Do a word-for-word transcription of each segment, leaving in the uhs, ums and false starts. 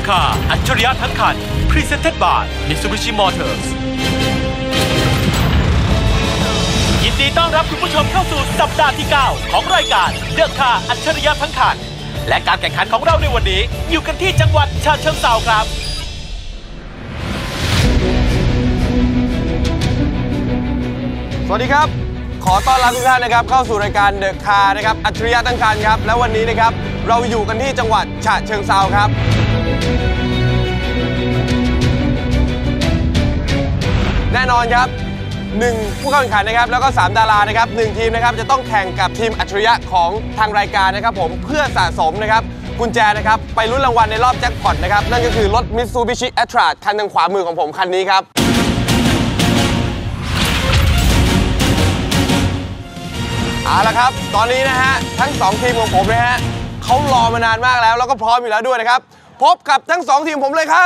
อะคาอัจฉริยะทั้งคัน Presented by Mitsubishi Motors ยินดีต้อนรับคุณผู้ชมเข้าสู่สัปดาห์ที่เก้าของรายการเดอะคาอัจฉริยะทั้งคันและการแข่งขันของเราในวันนี้อยู่กันที่จังหวัดฉะเชิงเทราครับสวัสดีครับขอต้อนรับทุกท่านนะครับเข้าสู่รายการเดอะคาร์นะครับอัจฉริยะทั้งคันครับและวันนี้นะครับเราอยู่กันที่จังหวัดฉะเชิงเทราครับแน่นอนครับหนึ่งผู้เข้าแข่งขันนะครับแล้วก็สามดารานะครับหนึ่งทีมนะครับจะต้องแข่งกับทีมอัจฉริยะของทางรายการนะครับผมเพื่อสะสมนะครับกุญแจนะครับไปลุ้นรางวัลในรอบแจ็คพอตนะครับนั่นก็คือรถ Mitsubishi Attrage คันทางขวามือของผมคันนี้ครับเอาละครับตอนนี้นะฮะทั้งสองทีมของผมนะฮะเขารอมานานมากแล้วแล้วก็พร้อมอยู่แล้วด้วยนะครับพบกับทั้งสองทีมผมเลยครับ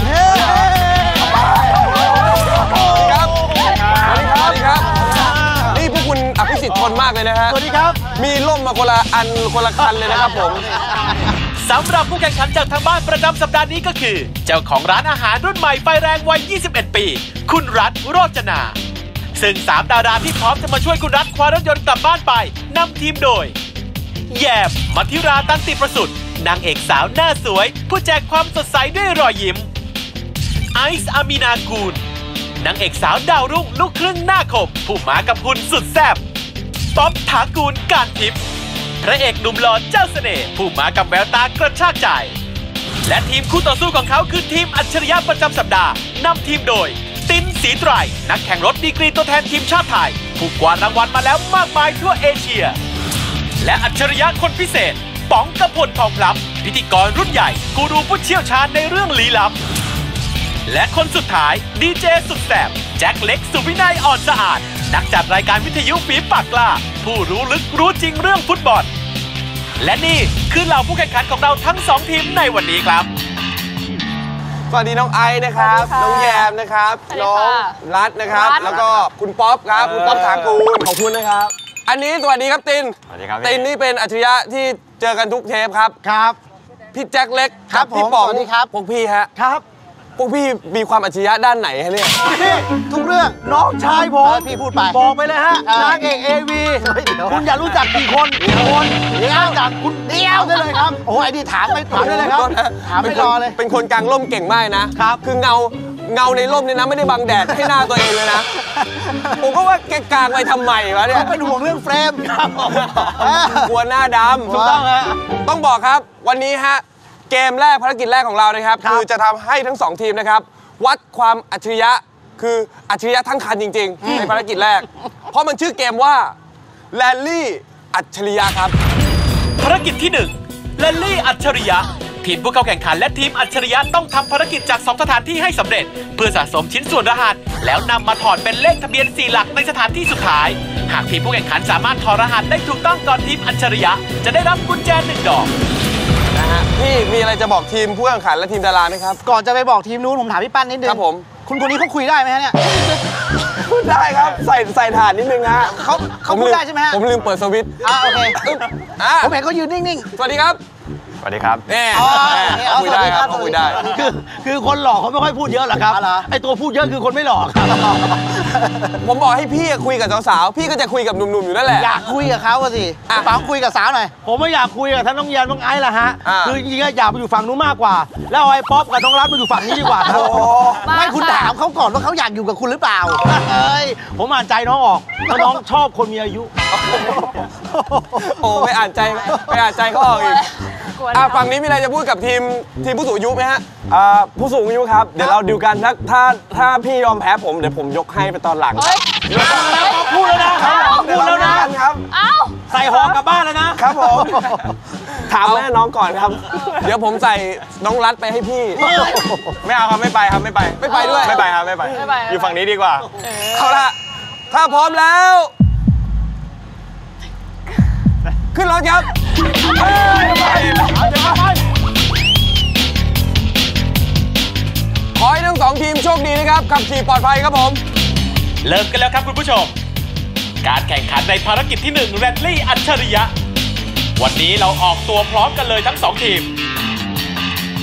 ครับสวัสดีครับสวัสดีครับนี่พวกคุณอภิสิทธิ์ทนมากเลยนะฮะสวัสดีครับมีร่มมาคนละอันคนละคันเลยนะครับผมสำหรับผู้แข่งขันจากทางบ้านประจำสัปดาห์นี้ก็คือเจ้าของร้านอาหารรุ่นใหม่ไฟแรงวัยยี่สิบเอ็ดปีคุณรัฐโรจนาซึ่งสามดาราที่พร้อมจะมาช่วยคุณรัฐคว้ารถยนต์กลับบ้านไปนำทีมโดยแยมมัธิราตันติประสุทธิ์นางเอกสาวหน้าสวยผู้แจกความสดใสด้วยรอยยิ้มไอซ์อามีนากูลนางเอกสาวดาวรุ่งลูกครึ่งหน้าคมผู้มากับหุ่นสุดแซ่บป๊อบถากูลการทิพย์พระเอกหนุ่มหล่อเจ้าเสน่ห์ผู้มากับแววตากระชากใจและทีมคู่ต่อสู้ของเขาคือทีมอัจฉริยะประจำสัปดาห์นำทีมโดยตินศรีไตรนักแข่งรถดีกรีตัวแทนทีมชาติไทยผู้กวาดรางวัลมาแล้วมากมายทั่วเอเชียและอัจฉริยะคนพิเศษป๋องกพลทองพลับพิธีกรรุ่นใหญ่กูรูผู้เชี่ยวชาญในเรื่องลี้ลับและคนสุดท้ายดีเจสุดแสบแจ็คเล็กสุวินัยอ่อนสะอาดนักจัดรายการวิทยุฝีปากกล้าผู้รู้ลึกรู้จริงเรื่องฟุตบอลและนี่คือเหล่าผู้แข่งขันของเราทั้งสองทีมในวันนี้ครับสวัสดีน้องไอซ์นะครับน้องแยมนะครับน้องรัฐนะครับแล้วก็คุณป๊อปครับคุณป๊อปถากูลขอบคุณนะครับอันนี้สวัสดีครับตินสวัสดีครับตินนี่เป็นอัจฉริยะที่เจอกันทุกเทปครับครับพี่แจ็คเล็กครับพี่ป๋องสวัสดีครับพวกพี่ฮะครับพวกพี่มีความอัจฉริยะด้านไหนฮะเนี่ยทุกเรื่องน้องชายผมพี่พูดไปบอกไปเลยฮะนางเอกเอวีคุณอยากรู้จักกี่คนกี่คนเดี๋ยวจากคุณเดียวได้เลยครับโอ้ไอ้นี่ถามไม่ถามได้เลยครับถามไม่รอเลยเป็นคนกลางร่มเก่งมากนะครับคือเงาเงาในร่มเนี่ยนะไม่ได้บังแดดให้หน้าตัวเองเลยนะผมก็ว่าแกกลางไปทำไมวะเนี่ยเขาเป็นห่วงเรื่องเฟรมครับกลัวหน้าดำถูกต้องฮะต้องบอกครับวันนี้ฮะเกมแรกภารกิจแรกของเรานะครับคือจะทำให้ทั้งสองทีมนะครับวัดความอัจฉริยะคืออัจฉริยะทั้งคันจริงๆในภารกิจแรกเพราะมันชื่อเกมว่าแรลลี่อัจฉริยะครับภารกิจที่หนึ่งแรลลี่อัจฉริยะทีมผู้เข้าแข่งขันและทีมอัจฉริยะต้องทำภารกิจจากสองสถานที่ให้สำเร็จเพื่อสะสมชิ้นส่วนรหัสแล้วนำมาถอดเป็นเลขทะเบียนสี่หลักในสถานที่สุดท้ายหากทีมผู้แข่งขันสามารถถอดรหัสได้ถูกต้องก่อนทีมอัจฉริยะจะได้รับกุญแจหนึ่งดอกนะฮะพี่มีอะไรจะบอกทีมผู้แข่งขันและทีมดาราไหมครับก่อนจะไปบอกทีมนู้นผมถามพี่ปั้นนิดนึงครับผมคุณคนนี้เขาคุยได้ไหมฮะเนี่ยพูดได้ครับใส่ใส่ถ่านนิดนึงฮะเขาเขาพูดได้ใช่ไหมฮะผมลืมเปิดสวิตช์อ่าโอเคผมเห็นเขายืนนิ่งๆสวัสดีครับสวัสดีครับเนี่ยคุยได้ครับคุยได้คือคือคนหล่อเขาไม่ค่อยพูดเยอะหรอกครับไอตัวพูดเยอะคือคนไม่หล่อครับผมบอกให้พี่คุยกับสาวๆพี่ก็จะคุยกับหนุ่มๆอยู่นั่นแหละอยากคุยกับเขาสิฟังคุยกับสาวหน่อยผมไม่อยากคุยกับท่านน้องแยมน้องไอซ์ละฮะคือจริงๆอยากไปอยู่ฝั่งนู้นมากกว่าแล้วไอ้ป๊อปกับน้องรัฐมาอยู่ฝั่งนี้ดีกว่าครับไม่คุณถามเขาก่อนว่าเขาอยากอยู่กับคุณหรือเปล่าเฮ้ยผมอ่านใจน้องออกน้องชอบคนมีอายุโอ้ไม่อ่านใจไม่อ่านใจเขาออกอีกอ่ะฝั่งนี้มีอะไรจะพูดกับทีมทีมผู้สูงอายุไหมฮะอ่าผู้สูงอายุครับเดี๋ยวเราดิวกันถ้าถ้าถ้าพี่ยอมแพ้ผมเดี๋ยวผมยกให้ไปตอนหลังพูดแล้วนะพูดแล้วนะครับใส่หอกลับบ้านแล้วนะครับผมถามแม่น้องก่อนครับเดี๋ยวผมใส่น้องรัฐไปให้พี่ไม่เอาครับไม่ไปครับไม่ไปไม่ไปด้วยไม่ไปครับไม่ไปอยู่ฝั่งนี้ดีกว่าเอาละถ้าพร้อมแล้วขึ้นรถครับขอให้ทั้งสองทีมโชคดีนะครับขับขี่ปลอดภัยครับผมเริ่มกันแล้วครับคุณผู้ชมการแข่งขันในภารกิจที่หนึ่งแรลลี่อัจฉริยะวันนี้เราออกตัวพร้อมกันเลยทั้งสองทีม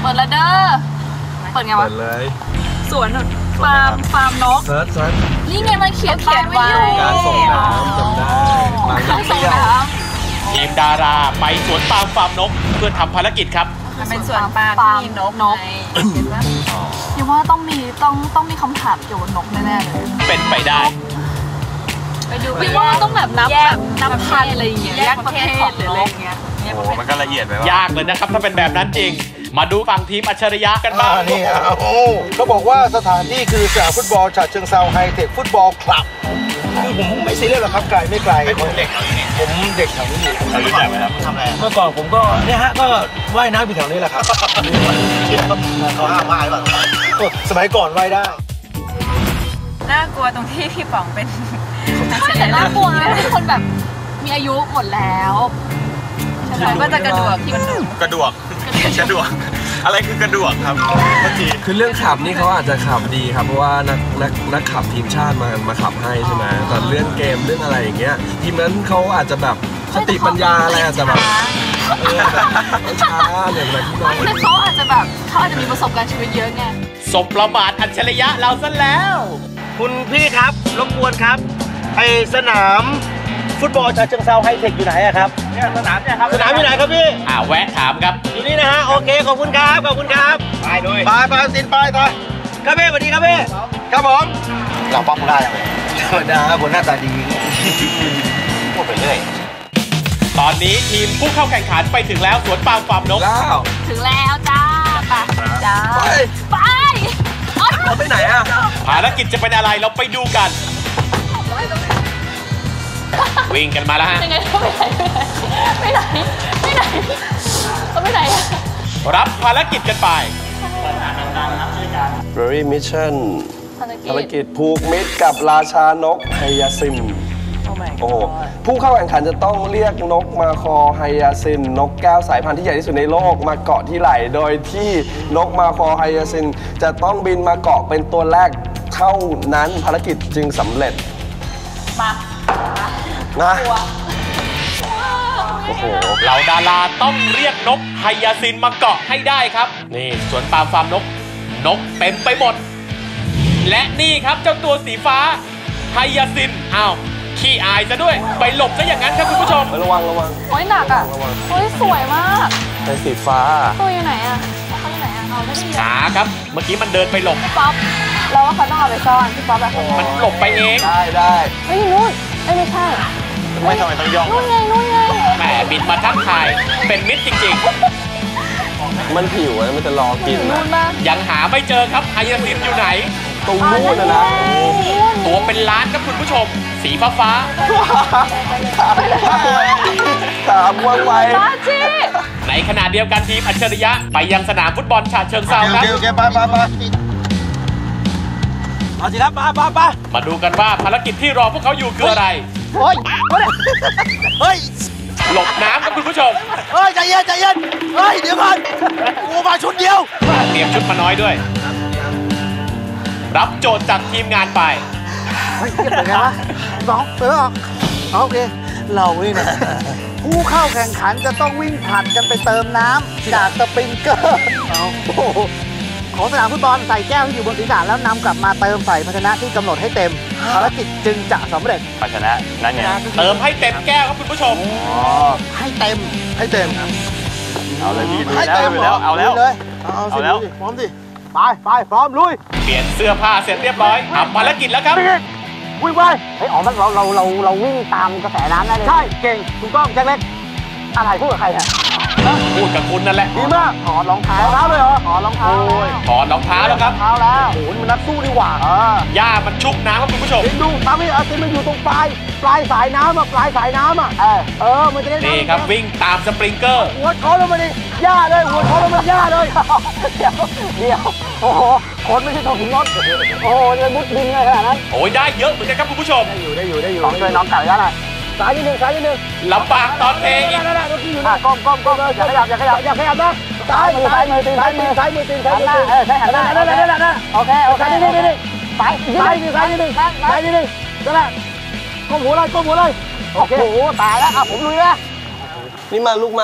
เปิดแล้วเด้อเปิดไงวะเปิดเลยสวนฟาร์มฟาร์มนกเซิร์ชเซิร์ชนี่ไงมันเขียนเขียนไว้การส่งน้ำจำได้บางต้องน้ำส่งเปรี้ยวน้ทีมดาราไปสวนปาล์มฟาร์มนกเพื่อทำภารกิจครับำเป็นสวนปาล์มที่มีนกนกยังว่าต้องมีต้องต้องมีคำถามเกี่ยวกับนกแน่ๆเลยเป็นไปได้ไปดูไปว่าต้องแบบนับแบบนับพันอะไรอย่างเงี้ยแยกประเภทหรืออะไรอย่างเงี้ยโอ้มันก็ละเอียดไปว่ายากเลยนะครับถ้าเป็นแบบนั้นจริง มาดูฝั่งทีมอัจฉริยะกันบ้างนี่อ่ะโอ้เขาบอกว่าสถานที่คือสนามฟุตบอลฉะเชิงเทราไฮเทคฟุตบอลคลับคือผมไม่ซีเรียสหรอกครับไกลไม่ไกลผมเด็กผมเด็กแถวนี้อยู่เรารู้จักไหมครับทำอะไรเมื่อก่อนผมก็เนี่ยฮะก็ว่ายน้ำอยู่แถวนี้แหละครับเขาห้ามว่ายป่ะสมัยก่อนว่ายได้น่ากลัวตรงที่พี่ป๋องเป็นแต่น่ากลัวนะเป็นคนแบบมีอายุหมดแล้วใช่ไหมก็จะกระดูกที่มันกระดวกกระดวกอะไรคือกระดวกครับเมื่อกี้คือเรื่องขับนี่เขาอาจจะขับดีครับเพราะว่านักนักนักขับทีมชาติมามาขับให้ใช่ไหมแต่เรื่องเกมเรื่องอะไรอย่างเงี้ยทีมนั้นเขาอาจจะแบบสติปัญญาอะไรอาจจะแบบเออแบบช้าอย่างไรที่น้อยแต่เขาอาจจะแบบเขาอาจจะมีประสบการณ์ชีวิตเยอะไงสบประมาทอัจฉริยะเราซะแล้วคุณพี่ครับรบกวนครับไอสนามฟุตบอลฉะเชิงเทราไฮเทคอยู่ไหนอะครับเนี่ยสนามเนี่ยครับสนามอยู่ไหนครับพี่อ่าแวะถามครับอยู่นี่นะฮะโอเคขอบคุณครับขอบคุณครับไปเลยไปไปสินไปไปครับพี่สวัสดีครับพี่ครับผมเราป้องได้ยังไงธรรมดาคนหน้าตาดีพูดไปเรื่อยตอนนี้ทีมผู้เข้าแข่งขันไปถึงแล้วสวนปาล์มฟาร์มนกแล้วถึงแล้วจ้าไปจ้าไปไปเราไปไหนอ่ะภารกิจจะเป็นอะไรเราไปดูกัน วิ่งกันมาแล้วฮะยังไงเขาไปไหนไปไหนไปไหนเขาไปไหนรับภารกิจกันไป Very Mission ภารกิภารจกิจผูกมิตรกับราชานกไฮยาซินโอ้โหผู้เข้าแข่งขันจะต้องเรียกนกมาคอไฮยาซินนกแก้วสายพันธุ์ที่ใหญ่ที่สุดในโลกมาเกาะที่ไหล่โดยที่นกมาคอไฮยาซินจะต้องบินมาเกาะเป็นตัวแรกเท่านั้นภารกิจจึงสำเร็จมานะโอ้โหเหล่าดาราต้องเรียกนกไฮยาซินมาเกาะให้ได้ครับ นี่สวนปาล์มฟาร์มนก นกเต็มไปหมด และนี่ครับเจ้าตัวสีฟ้าไฮยาซินอ้าวขี้อายซะด้วย ไปหลบซะอย่างนั้นครับคุณผู้ชมระวังระวังโอ้ยหนักอ่ะโอ้ยสวยมากเป็นสีฟ้าตัวอยู่ไหนอ่ะเขาอยู่ไหนอ่ะเอาไม่ได้ยินหาครับ เมื่อกี้มันเดินไปหลบป๊อปเราว่าเขาต้องเอาไปซ่อนพี่ป๊อปแบบมันหลบไปเองได้ได้เฮ้ยนู่นเอ้ยไม่ใช่ไม่ทำไมต้องย่องนู่นไงนู่นไงแหมบินมาทักทาย เป็นมิตรจริงมันผิวอะมันจะรอกินนู่นะนมาๆ ยังหาไม่เจอครับไฮยาซินอยู่ไหนตรงนู้นนะนะตัวเป็นล้านครับคุณผู้ชม สีฟ้าฟ้าตามว่างไวป้าจีๆในขณะเดียวกันทีมอัจฉริยะ ไปยังสนามฟุตบอลฉะเชิงเทราครับโอเคไปไปไปเอาสิครับไปไปไปมาดูกันว่าภารกิจที่รอพวกเขาอยู่คืออะไรโอ้ยเฮ้ยหลบน้ำครับคุณผู้ชมเฮ้ยใจเย็นใจเย็นเฮ้ยเดี๋ยวก่อนกูมาชุดเดียวเตรียมชุดมาน้อยด้วย รับโจทย์จากทีมงานไปเฮ้ยเป็นไงวะสองเสือออกโอเคเรานี่นะผู้เข้าแข่งขันจะต้องวิ่งผลัดกันไปเติมน้ำจากสปริงเกอร์ของสนามฟุตบอลใส่แก้วที่อยู่บนศีรษะแล้วนำกลับมาเติมใส่ภาชนะที่กำหนดให้เต็มภารกิจจึงจะสำเร็จภาชนะนั่นไงเติมให้เต็มแก้วครับคุณผู้ชมให้เต็มให้เต็มเอาเลยพี่ให้เต็มดูแล้วเอาแล้วเลยเอาสิเอาแล้วดูสิพร้อมสิไปไปพร้อมลุยเปลี่ยนเสื้อผ้าเสร็จเรียบร้อยทำภารกิจแล้วครับวิ่งไปเฮ้ยอ๋อมันเราเราเราเราวิ่งตามกระแสน้ำได้เลยใช่เก่งถูกต้องแจ็คเล็กอะไรพูดกับใครเนี่ยพูดกับคุณนั่นแหละดีมากถอดรองเท้าเท้าเลยเหรอถอดรองเท้าถอดรองเท้าแล้วครับเท้าแล้วโอ้โหมันนักสู้ดีกว่าเออหญ้ามันชุบน้ำครับคุณผู้ชมเห็นดูตามไม่เอาติมันอยู่ตรงปลายปลายสายน้ำอ่ะปลายสายน้ำอ่ะเออเออมันจะได้นี่ครับวิ่งตามสปริงเกอร์หัวช้อนลงมาดิหญ้าเลยหัวช้อนลงมาหญ้าเลยเดี๋ยวเดี๋ยวโอ้โหคนไม่ใช่ทองหินงดโอ้โหจะมุดดินเลยขนาดนั้นโอ้ยได้เยอะเหมือนกันครับคุณผู้ชมได้อยู่ได้อยู่ได้อยู่ต้องช่วยน้องไก่แล้วนะสายนิดนึงสายนิดนึงลำบากตอนเพลงอีกนั่นแหละที่อยู่นะก้มก้มก้มเลยอย่าขยับอย่าขยับอย่าขยับนะซ้ายมือซ้ายมือตีนซ้ายมือซ้ายมือตีนซ้ายมือเออใช่หันหน้านั่นแหละนั่นแหละนั่นโอเคโอเคนี่นี่นี่ซ้ายซ้ายนิดซ้ายนิดนึงซ้ายนิดนึงนั่นแหละก้มหัวเลยก้มหัวเลยโอ้โหตายแล้วอ่ะผมลุยแล้วนี่มาลูกมา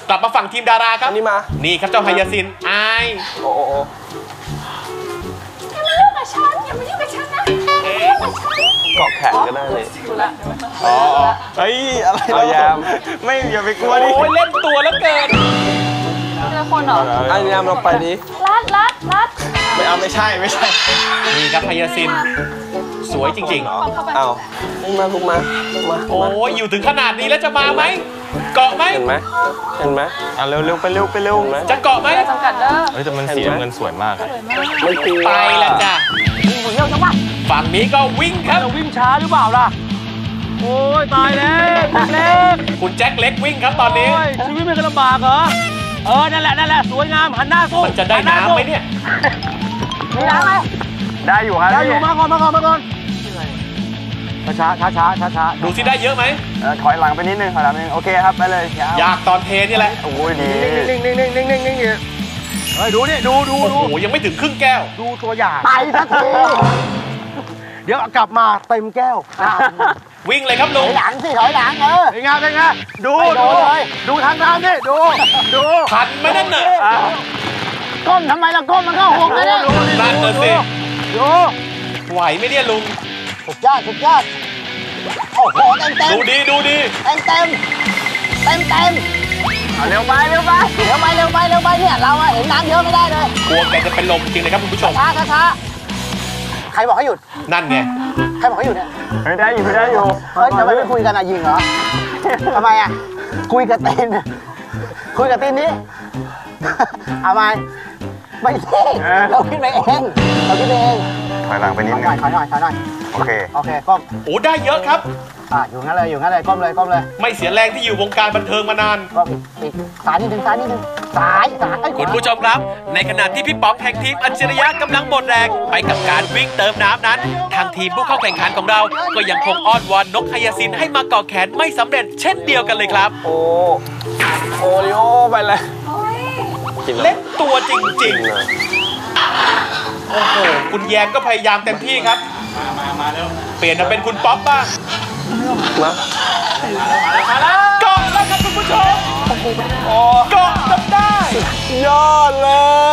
กลับมาฝั่งทีมดาราครับอันนี้มานี่ครับเจ้าไฮยาซินไอายโอ้โหอย่ามายุ่งกับฉันอย่ามายุ่งกับฉันนะอย่ามายุ่งกับฉันเกาะแขนก็ได้เลยดูละอ๋อเฮ้ย อะไรเอาแยมไม่อย่าไปกลัวดิโอ้ยเล่นตัวแล้วเกินเจอคนเหรออันนี้เราไปดิรัดรัดรัดไม่เอาไม่ใช่ไม่ใช่นี่ครับไฮยาซิน สวยจริงเอาลุกมาลุกมาลุกมาๆ โอ้ยอยู่ถึงขนาดนี้แล้วจะมาไหม เกาะไหมเห็นไหมเห็นไหมอ่ะเร็วเร็วไปเร็วไปเร็วเห็นไหมจะเกาะไหมจำกัดเด้อเฮ้ยแต่มันสีน้ำเงินสวยมากอะไม่กลัวไปแล้วจ้ะฝั่งนี้ก็วิ่งครับเราวิ่งช้าหรือเปล่าล่ะ โอ้ยตายแล้วเล็กคุณแจ็คเล็กวิ่งครับตอนนี้โอ้ยชีวิตไม่เคยลำบากเหรอ เออ นั่นแหละ นั่นแหละ สวยงาม หันหน้าสู้มันจะได้น้ำไหมเนี่ยมีน้ำไหมได้อยู่ครับได้อยู่ มาก่อน มาก่อน มาก่อนช้าช้าช้าช้าช้าดูสิได้เยอะไหมเออถอยหลังไปนิดนึงถอยหลังนิดนึงโอเคครับไปเลยอยากตอนเทนี่แหละโอ้ยดีนิ่งนิ่งนิ่งนิ่งนิ่งนิ่งนิ่งเฮ้ย ดูนี่ ดูดูโอ้ดูโห ยังไม่ถึงครึ่งแก้วดูตัวอย่างไปสักทีเดี๋ยวกลับมาเต็มแก้ววิ่งเลยครับลุงหลังสิถอยหลังเออเป็นไงเป็นไงดูดูดูทางน้ำนี่ดูดูทันไหมนั่นน่ะก้มทำไมล่ะก้มมันเข้าหกเลยเนี่ยนั่นน่ะสิดูไหวไหมเนี่ยลุงสุดยอดสุดยอดโอ้โหเต็มเต็มดูดีดูดีเต็มเต็มเต็มเต็มเร็วไปเร็วไปเร็วไปเร็วไปเร็วไปเนี่ยเราอะเห็นน้ำเยอะไม่ได้เลยกลัวแกจะเป็นลมจริงนะครับคุณผู้ชมช้าช้าช้าใครบอกให้หยุดนั่นไงใครบอกให้หยุดเนี่ยไม่ได้อยู่ไม่ได้อยู่เฮ้ยทำไมไม่คุยกันอะยิงเหรอทำไมอะคุยกับตีนคุยกับตีนนี้เอาไหมไม่ใช่เราคิดไปเองเราคิดไปเองถอยหลังไปนิดถนึอยงหน่อยถอยหน่อยถอยหน่อยโอเคโอเคก้มโอ้ได้เยอะครับอ่ะอยู่งั้นเลยอยู่งั้นเลยก้มเลยก้มเลยไม่เสียแรงที่อยู่วงการบันเทิงมานานก้มอีกซ้ายนิดนึงซ้ายนิดนึงซ้ายซ้ายเอ้ยคุณผู้ชมครับ ในขณะที่พี่ป๋องแห่งทีมอัจฉริยะกำลังหมดแรงไปกับการวิ่งเติมน้ำนั้น ทางทีมผู้เข้าแข่งขันของเรา ก็ยังคงอ้อนวอนนกไฮยาซินให้มาเกาะแขนไม่สำเร็จเช่นเดียวกันเลยครับโอ้โอริโอไปเลยกินแล้วเล่นตัวจริงๆ โอ้โห คุณแยมก็พยายามเต็มที่ครับ เปลี่ยนมาเป็นคุณป๊อปบ้างนะเกาะแล้วครับคุณผู้ชมเกาะจนได้ยอดเลย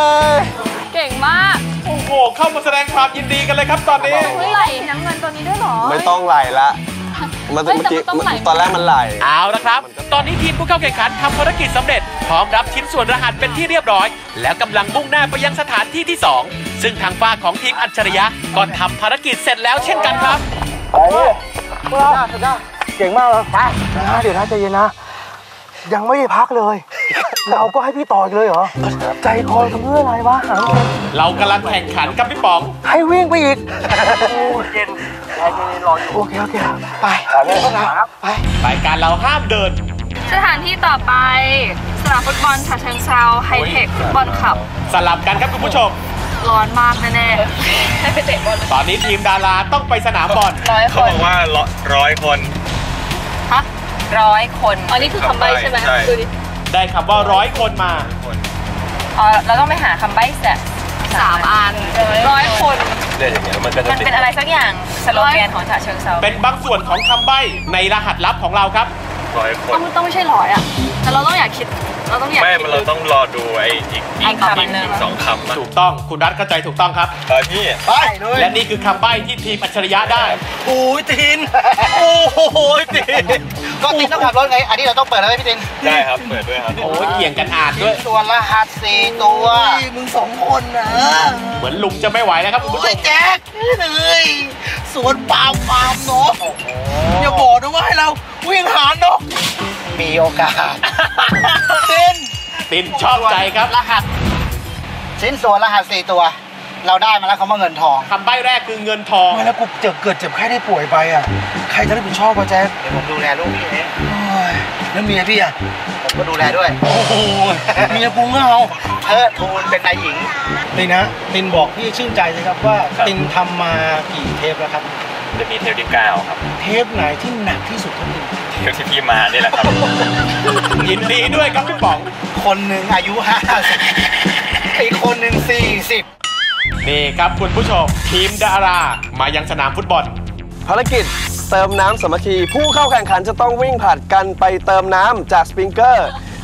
เก่งมากโอ้โห เข้ามาแสดงความยินดีกันเลยครับตอนนี้เฮ้ยไหลน้ำเงินตัวนี้ด้วยเหรอไม่ต้องไหลละเมื่อเฮ้ยเมื่อกี้แต่มันต้องไหลตอนแรกมันไหลเอาละครับ ตอนนี้ทีมผู้เข้าแข่งขันทำภารกิจสำเร็จ พร้อมรับชิ้นส่วนรหัสเป็นที่เรียบร้อย แล้วกำลังมุ่งหน้าไปยังสถานที่ที่สองซึ่งทางฝ้าของทีมอัจฉริยะก็ทำภารกิจเสร็จแล้วเช่นกันครับสุดยอดสุดยอดเก่งมากเลยไปนะเดี๋ยวนะใจเย็นนะ ยังไม่ได้พักเลย เราก็ให้พี่ต่ออีกเลยเหรอ ใจคอทำเพื่ออะไรวะหาเรากำลังแข่งขันกับพี่ป๋องให้วิ่งไปอีกเย็นใจเย็นรออยู่โอเคโอเคไปไปรายการเราห้ามเดินสถานที่ต่อไปสนามฟุตบอลฉะเชิงเทราไฮเทคฟุตบอลคลับสลับกันครับคุณผู้ชมร้อนมากแน่ๆให้ไปเตะบอลตอนนี้ทีมดาราต้องไปสนามบอลร้อยคเขานบอกว่าร้อยคนฮะร้อยคนอันนี้คือคำใบ้ใช่ไหมใช่ดูดิได้คำว่าร้อยคนมาอ๋อเราต้องไปหาคำใบ้แสสามอันร้อยคนเดี๋ยวอย่างเงี้ยมันก็จะมันเป็นอะไรสักอย่างสโลแกนของฉะเชิงเทราเป็นบางส่วนของคำใบ้ในรหัสลับของเราครับร้อยคต้อน งต้องไม่ใช่ร้อยอ่ะแต่เราต้องอยากคิดเราต้องอยากไม่คิดเราต้องรอดูไอ้อีกอีกคำหนึ่งสองคำอะถูกต้องคุณรัฐเข้าใจถูกต้องครับเออพี่ไปเลยและนี่คือคำใบ้ที่ทีมอัจฉริยะได้โอ้ยตินโอ้โหตินก็ตินต้องขับรถไงอันนี้เราต้องเปิดแล้วไหมพี่ตินได้ครับเปิดด้วยครับโอ้ยเกี่ยงกันอ่านด้วยส่วนรหัสสี่ตัวมึงสองคนนะเหมือนลุงจะไม่ไหวแล้วครับคุณผู้ชโอ้ยมแจ๊คเลยสวนปาล์มปาล์มนกอย่าบอกนะว่าให้เราวิ่งหานกมีโอกาสตินตินชอบใจครับรหัสชิ้นส่วนรหัสสี่ตัว เราได้มาแล้วเขามาเงินทองคำใบ้แรกคือเงินทองไม่แล้วกูเจ็บเกิดเจ็บแค่ได้ป่วยไปอ่ะใครจะรับผิดชอบวะแจ๊คเดี๋ยวผมดูแลลูกพี่เองแล้วเมียพี่อ่ะผมก็ดูแลด้วยโอ้โหเมียกูเงาเออทูลเป็นนายหญิงตินนะตินบอกพี่ชื่นใจเลยครับว่าตินทำมากี่เทปแล้วครับจะมีเทปที่เก้าครับเทปไหนที่หนักที่สุดครับตินเทปที่พี่มานี่แหละครับยินดีด้วยครับพี่ป๋องคนหนึ่งอายุห้าสิบอีกคนหนึ่งสี่สิบนี่ครับคุณผู้ชม ทีมดารามายังสนามฟุตบอลภารกิจเติมน้ำสามัคคีผู้เข้าแข่งขันจะต้องวิ่งผลัดกันไปเติมน้ำจากสปริงเกอร์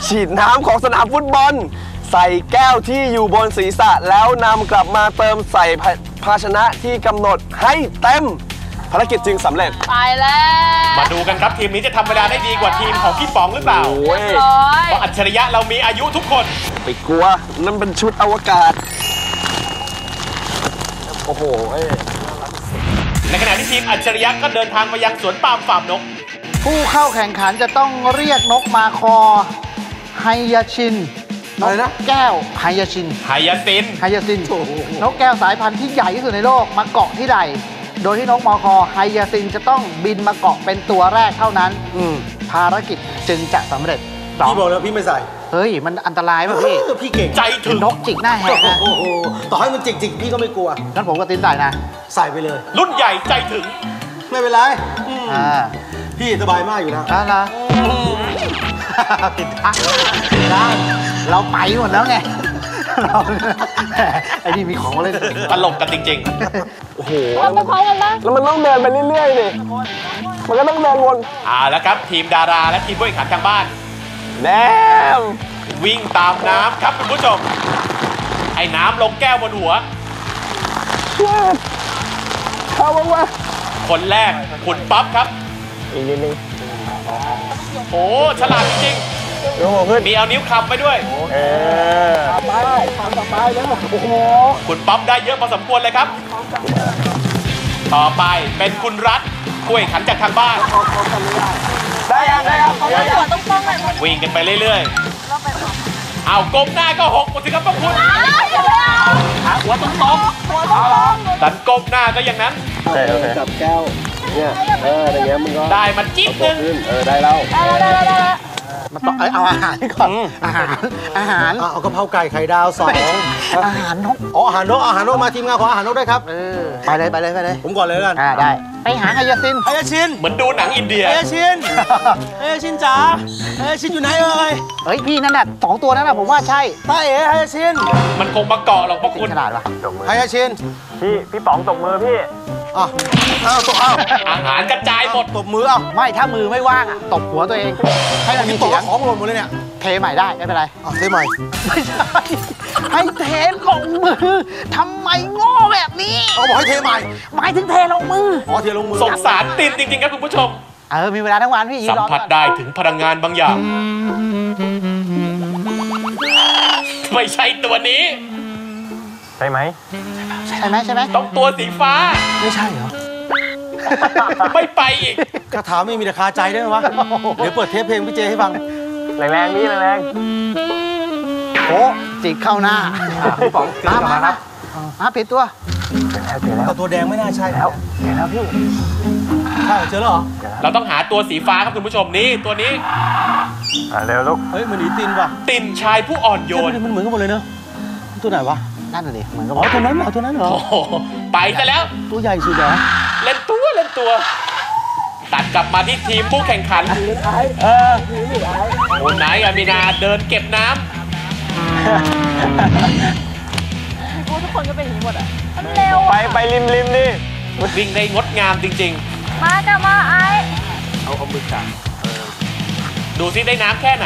ฉีดน้ำของสนามฟุตบอลใส่แก้วที่อยู่บนศีรษะแล้วนำกลับมาเติมใส่ภาชนะที่กำหนดให้เต็มภารกิจจึงสำเร็จไปแล้วมาดูกันครับทีมนี้จะทำเวลาได้ดีกว่าทีมของพี่ป๋องหรือเปล่าโอ้ยเพราะอัจฉริยะเรามีอายุทุกคนไปกลัวนั่นเป็นชุดอวกาศโอ้โหในขณะที่ทีมอัจฉริยะก็เดินทางมายังสวนปาล์มฟาร์มนกผู้เข้าแข่งขันจะต้องเรียกนกมาคอไฮยาชินนกแก้วไฮยาชินไฮยาซินไฮยาซินนกแก้วสายพันธุ์ที่ใหญ่ที่สุดในโลกมาเกาะที่ใดโดยที่นกมอคอไฮยาซินจะต้องบินมาเกาะเป็นตัวแรกเท่านั้นภารกิจจึงจะสำเร็จพี่บอกแล้วพี่ไม่ใส่เฮ้ยมันอันตรายป่ะพี่พี่เก่งใจถึงนกจิกหน้าแหกนะโอ้โหต่อให้มันจิกจิกพี่ก็ไม่กลัวงั้นผมก็ตินใส่นะใส่ไปเลยรุ่นใหญ่ใจถึงไม่เป็นไรอ่าพี่สบายมากอยู่นะอ่านะผิดทางได้เราไปหมดแล้วไงเราไอ้นี่มีของมาเล่นตลกกันจริงๆโอ้โหแล้วมันต้องเดินไปเรื่อยๆนี่มันก็ต้องเดินวนอ่าแล้วครับทีมดาราและทีมผู้แข่งขันทางบ้านแนมวิ่งตามน้ำครับคุณผู้ชมไอ้น้ำลงแก้วบนหัวเข้าบ้างวะคนแรกคุณป๊อปครับอีกนิดนึงโอ้ฉลาดจริงๆมีเอานิ้วคำไปด้วยเออไปทำต่อไปแล้วโอ้โหคุณป๊อปได้เยอะพอสมควรเลยครับต่อไปเป็นคุณรัฐผู้แข่งขันจากทางบ้านได้ยังได้ครับวิ่งกันไปเรื่อยๆเอาก้มหน้าก็หกหมดสิครับพวกคุณหัวตรงๆดันก้มหน้าก็อย่างนั้นจับแก้วเนี่ยเอออย่างเงี้ยมึงก็ได้มันจิ๊บนึงเออได้แล้วมันต้องเอาอาหารก่อนอาหารอาหารเอากะเพราไก่ไข่ดาวสองอาหารนกอ๋ออาหารนกอาหารนกมาทีมงานขออาหารนกได้ครับไปเลยไปเลยไปเลยผมก่อนเลยกันอ่าได้ไปหาไฮยาซินไฮยาซินเหมือนดูหนังอินเดียไฮยาซินไฮยาซินจ๋าไฮยาซินอยู่ไหนเอ่ยเฮ้ยพี่นั่นแหละสองตัวนั้นน่ะผมว่าใช่ตาเอ๋ไฮยาซินมันคงมาเกาะหรอกพวกคุณฉลาดว่ะไฮยาซินพี่พี่ป๋องตบมือพี่อ๋อเอาตบเอาอาหารกระจายหมดตบมือเอาไม่ถ้ามือไม่ว่างอ่ะตบหัวตัวเองให้มันมีเสียงของหล่นหมดเลยเนี่ยเทใหม่ได้ไม่เป็นไรอ๋อเทใหม่ไม่ใช่ให้เทลงมือทำไมโง่แบบนี้เขาบอกให้เทใหม่หมายถึงเทลงมืออ๋อเทลงมือสงสารตินจริงๆครับคุณผู้ชมเออมีเวลาทั้งวันพี่ยืนรอสัมผัสได้ถึงพลังงานบางอย่างไม่ใช่ตัวนี้ใช่ไหมใช่ไหมใช่ไหมต้องตัวสีฟ้าไม่ใช่เหรอไม่ไปอีกคาถาไม่มีแต่คาใจได้ไหมวะเดี๋ยวเปิดเทปเพลงพี่เจให้ฟังแรงๆนี่แรงๆโอ้จิกเข้าหน้าพี่ป๋องมามาครับมาปิดตัวเจอแล้วตัวแดงไม่น่าใช่แล้วเจอแล้วพี่ใช่เจอแล้วเหรอเราต้องหาตัวสีฟ้าครับคุณผู้ชมนี่ตัวนี้เร็วลูกเฮ้ยมันหนีตินว่ะตินชายผู้อ่อนโยนมันเหมือนกันหมดเลยเนอะตัวไหนวะนั่นเลยเหมือนกับอ๋อตัวนั้นเหรอตัวนั้นเหรอไปซะแล้วตัวใหญ่สุดเหรอเล่นตัวเล่นตัวตัดกลับมาที่ทีมผู้แข่งขันเออคนไหนอามีนาเดินเก็บน้ำทุกคนก็เป็นอย่างนี้หมดอ่ะมันเร็วไปไปริมริมนี่วิ่งได้งดงามจริงๆมาจ้ะมาไอเอาเอามือจับดูซิได้น้ำแค่ไหน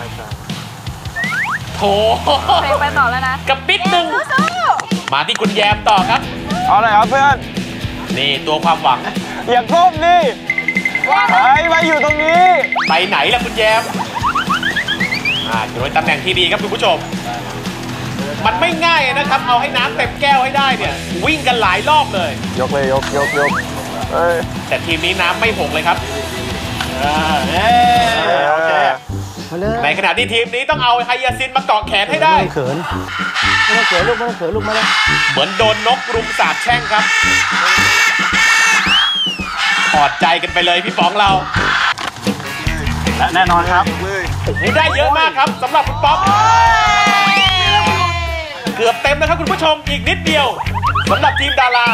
โถไปต่อแล้วนะกับปิดหนึ่งมาที่คุณแยมต่อครับเอาเลยครับเพื่อนนี่ตัวความหวังอย่าก้มนี่ไปไปอยู่ตรงนี้ไปไหนล่ะคุณแยมอ่าโดยตำแหน่งที่ดีครับคุณผู้ชมมันไม่ง่ายนะครับเอาให้น้ำเต็มแก้วให้ได้เนี่ยวิ่งกันหลายรอบเลยยกเลยยกยกยกแต่ทีมนี้น้ำไม่หกเลยครับโอเคในขณะที่ทีมนี้ต้องเอาไฮยาซินมาเกาะแขนให้ได้ไม่เขินไม่ต้องเขินลูกไม่ต้องเขินลูกมาเลยเหมือนโดนนกรุมสาบแช่งครับถอดใจกันไปเลยพี่ป๋องเราและแน่นอนครับได้เยอะมากครับสำหรับคุณป๊อปเกือบเต็มนะครับคุณผู้ชมอีกนิดเดียวสำหรับทีมดารา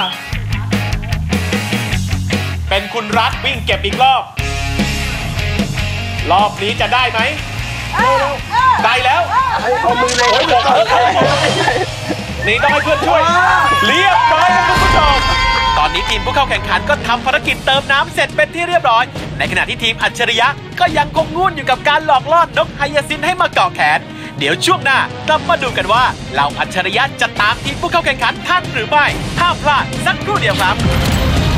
เป็นคุณรัฐวิ่งเก็บอีกรอบรอบนี้จะได้ไหมได้แล้วเอามือเลยโอ้ยบอกนี่ต้องให้เพื่อนช่วยเรียบร้อยครับคุณผู้ชมตอนนี้ทีมผู้เข้าแข่งขันก็ทำภารกิจเติมน้ำเสร็จเป็นที่เรียบร้อยในขณะที่ทีมอัจฉริยะก็ยังคงง่วนอยู่กับการหลอกล่อนกไฮยาซินให้มาเกาะแขนเดี๋ยวช่วงหน้ากลับมาดูกันว่าเหล่าอัจฉริยะจะตามทีมผู้เข้าแข่งขันทันหรือไม่ห้ามพลาดสักครู่เดียวครับ